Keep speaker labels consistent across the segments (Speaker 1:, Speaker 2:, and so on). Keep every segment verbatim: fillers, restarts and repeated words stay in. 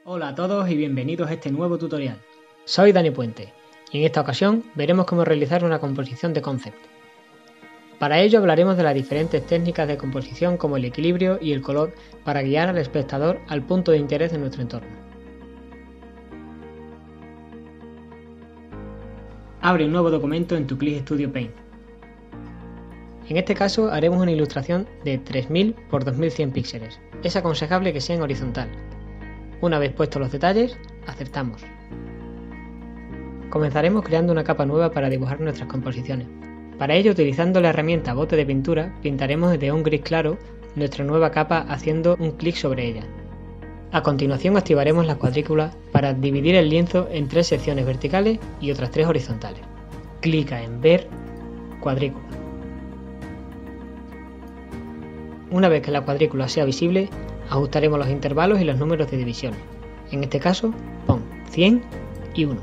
Speaker 1: Hola a todos y bienvenidos a este nuevo tutorial. Soy Dani Puente y en esta ocasión veremos cómo realizar una composición de concept. Para ello hablaremos de las diferentes técnicas de composición como el equilibrio y el color para guiar al espectador al punto de interés de nuestro entorno. Abre un nuevo documento en tu Click Studio Paint. En este caso haremos una ilustración de tres mil por dos mil cien píxeles. Es aconsejable que sea en horizontal. Una vez puestos los detalles, aceptamos. Comenzaremos creando una capa nueva para dibujar nuestras composiciones. Para ello, utilizando la herramienta bote de pintura, pintaremos de un gris claro nuestra nueva capa haciendo un clic sobre ella. A continuación activaremos la cuadrícula para dividir el lienzo en tres secciones verticales y otras tres horizontales. Clica en Ver, Cuadrícula. Una vez que la cuadrícula sea visible, ajustaremos los intervalos y los números de divisiones. En este caso, pon cien y uno.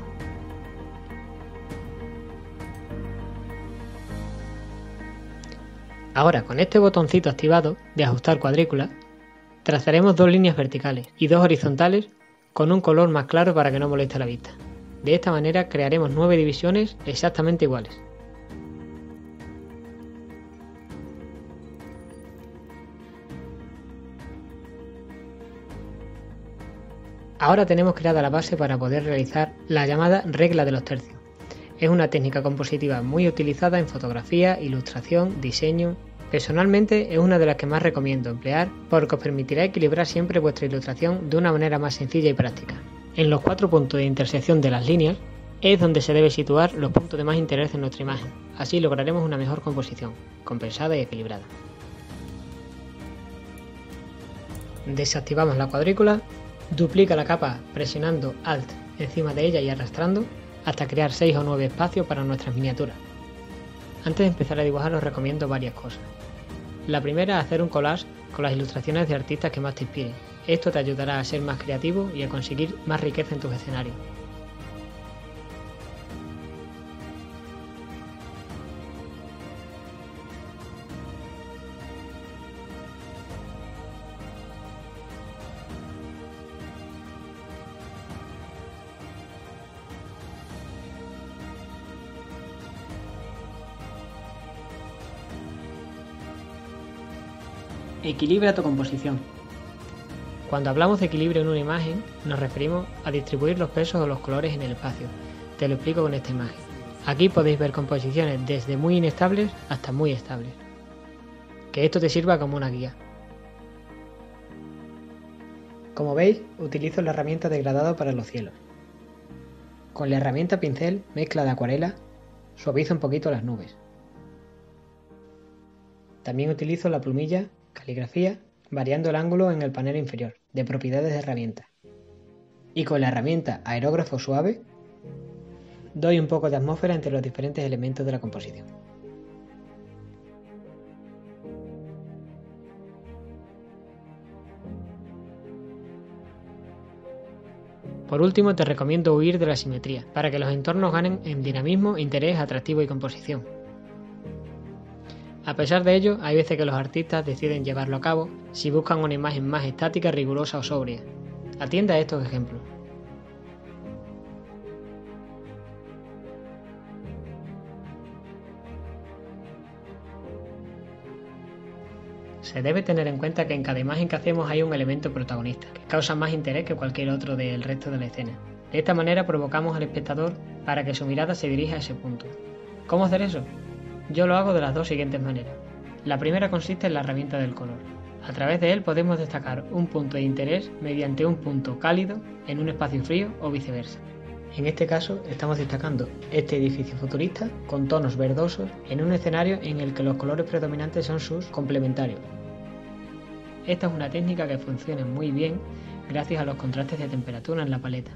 Speaker 1: Ahora, con este botoncito activado de ajustar cuadrícula, trazaremos dos líneas verticales y dos horizontales con un color más claro para que no moleste la vista. De esta manera crearemos nueve divisiones exactamente iguales. Ahora tenemos creada la base para poder realizar la llamada regla de los tercios. Es una técnica compositiva muy utilizada en fotografía, ilustración, diseño. Personalmente es una de las que más recomiendo emplear porque os permitirá equilibrar siempre vuestra ilustración de una manera más sencilla y práctica. En los cuatro puntos de intersección de las líneas es donde se debe situar los puntos de más interés en nuestra imagen. Así lograremos una mejor composición, compensada y equilibrada. Desactivamos la cuadrícula. Duplica la capa presionando Alt encima de ella y arrastrando hasta crear seis o nueve espacios para nuestras miniaturas. Antes de empezar a dibujar os recomiendo varias cosas. La primera es hacer un collage con las ilustraciones de artistas que más te inspiren. Esto te ayudará a ser más creativo y a conseguir más riqueza en tus escenarios. Equilibra tu composición. Cuando hablamos de equilibrio en una imagen, nos referimos a distribuir los pesos o los colores en el espacio. Te lo explico con esta imagen. Aquí podéis ver composiciones desde muy inestables hasta muy estables. Que esto te sirva como una guía. Como veis, utilizo la herramienta degradado para los cielos. Con la herramienta pincel, mezcla de acuarela, suavizo un poquito las nubes. También utilizo la plumilla caligrafía, variando el ángulo en el panel inferior, de propiedades de herramienta. Y con la herramienta aerógrafo suave, doy un poco de atmósfera entre los diferentes elementos de la composición. Por último, te recomiendo huir de la simetría, para que los entornos ganen en dinamismo, interés, atractivo y composición. A pesar de ello, hay veces que los artistas deciden llevarlo a cabo si buscan una imagen más estática, rigurosa o sobria. Atienda a estos ejemplos. Se debe tener en cuenta que en cada imagen que hacemos hay un elemento protagonista, que causa más interés que cualquier otro del resto de la escena. De esta manera provocamos al espectador para que su mirada se dirija a ese punto. ¿Cómo hacer eso? Yo lo hago de las dos siguientes maneras. La primera consiste en la herramienta del color. A través de él podemos destacar un punto de interés mediante un punto cálido en un espacio frío o viceversa. En este caso estamos destacando este edificio futurista con tonos verdosos en un escenario en el que los colores predominantes son sus complementarios. Esta es una técnica que funciona muy bien gracias a los contrastes de temperatura en la paleta.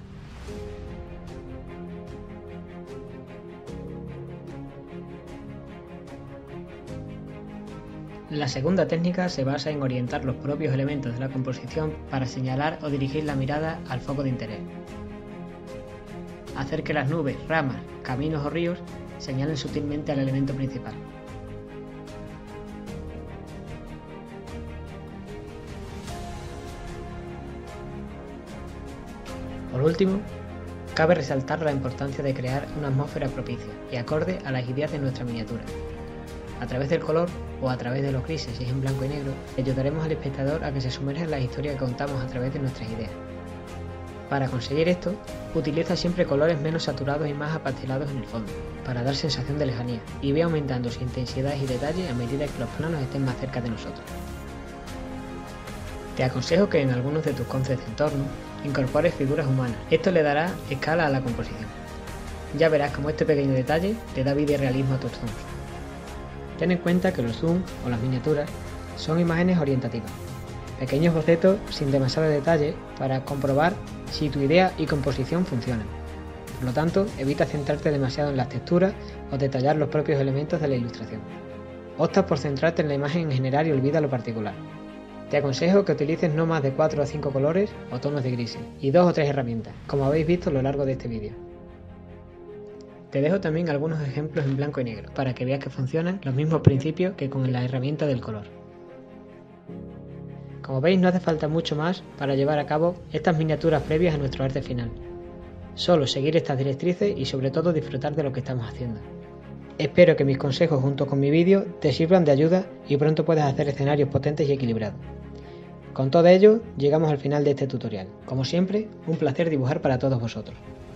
Speaker 1: La segunda técnica se basa en orientar los propios elementos de la composición para señalar o dirigir la mirada al foco de interés. Hacer que las nubes, ramas, caminos o ríos señalen sutilmente al elemento principal. Por último, cabe resaltar la importancia de crear una atmósfera propicia y acorde a las ideas de nuestra miniatura. A través del color o a través de los grises si es en blanco y negro, ayudaremos al espectador a que se sumerja en la historia que contamos a través de nuestras ideas. Para conseguir esto, utiliza siempre colores menos saturados y más apastelados en el fondo, para dar sensación de lejanía, y ve aumentando su intensidad y detalle a medida que los planos estén más cerca de nosotros. Te aconsejo que en algunos de tus concepts de entorno incorpores figuras humanas, esto le dará escala a la composición. Ya verás cómo este pequeño detalle te da vida y realismo a tus zooms. Ten en cuenta que los zooms o las miniaturas son imágenes orientativas, pequeños bocetos sin demasiado detalle para comprobar si tu idea y composición funcionan. Por lo tanto, evita centrarte demasiado en las texturas o detallar los propios elementos de la ilustración. Opta por centrarte en la imagen en general y olvida lo particular. Te aconsejo que utilices no más de cuatro o cinco colores o tonos de grises y dos o tres herramientas, como habéis visto a lo largo de este vídeo. Te dejo también algunos ejemplos en blanco y negro, para que veas que funcionan los mismos principios que con la herramienta del color. Como veis, no hace falta mucho más para llevar a cabo estas miniaturas previas a nuestro arte final. Solo seguir estas directrices y sobre todo disfrutar de lo que estamos haciendo. Espero que mis consejos junto con mi vídeo te sirvan de ayuda y pronto puedas hacer escenarios potentes y equilibrados. Con todo ello, llegamos al final de este tutorial. Como siempre, un placer dibujar para todos vosotros.